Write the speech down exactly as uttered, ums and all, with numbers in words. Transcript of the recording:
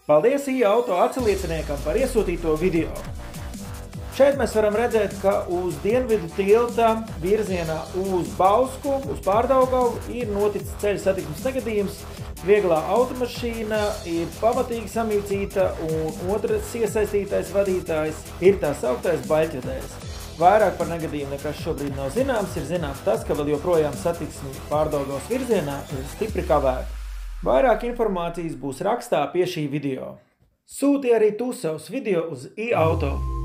Paldies i-auto atsalieciniekam par iesūtīto video. Šeit mēs varam redzēt, ka uz dienvidu tilta virzienā uz Bausku, uz Pārdaugavu ir noticis ceļa satiksmes negadījums. Vieglā automašīna ir pamatīgi samīcīta un otrs iesaistītais vadītājs ir tā sauktais baļķvedējs. Vairāk par negadījumu nekas šobrīd nav zināms, ir zināms tas, ka vēl joprojām satiksme Pārdaugavas virzienā ir stipri kavēta. Vairāk informācijas būs rakstā pie šī video. Sūti arī tu savus video uz i-auto.